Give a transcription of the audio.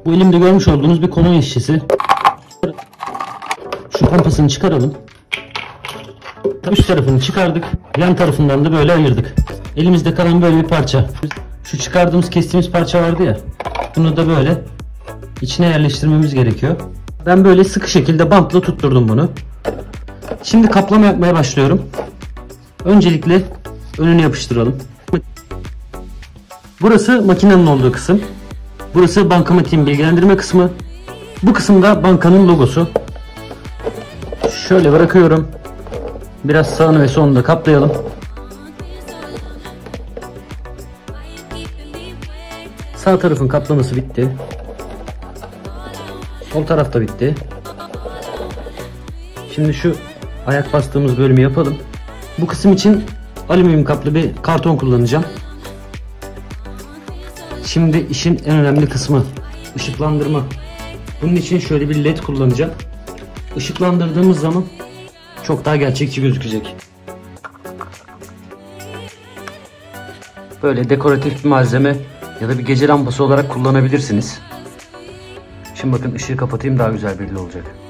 Bu elimde görmüş olduğunuz bir kolonya şişesi. Şu pompasını çıkaralım. Üst tarafını çıkardık. Yan tarafından da böyle ayırdık. Elimizde kalan böyle bir parça. Şu çıkardığımız, kestiğimiz parça vardı ya. Bunu da böyle içine yerleştirmemiz gerekiyor. Ben böyle sıkı şekilde bantla tutturdum bunu. Şimdi kaplama yapmaya başlıyorum. Öncelikle önünü yapıştıralım. Burası makinenin olduğu kısım. Burası bankamatiğin bilgilendirme kısmı. Bu kısımda bankanın logosu. Şöyle bırakıyorum. Biraz sağını ve solunu da kaplayalım. Sağ tarafın kaplaması bitti. Sol tarafta bitti. Şimdi şu ayak bastığımız bölümü yapalım. Bu kısım için alüminyum kaplı bir karton kullanacağım. Şimdi işin en önemli kısmı ışıklandırma. Bunun için şöyle bir led kullanacağım. Işıklandırdığımız zaman çok daha gerçekçi gözükecek. Böyle dekoratif bir malzeme ya da bir gece lambası olarak kullanabilirsiniz. Şimdi bakın ışığı kapatayım, daha güzel belli olacak.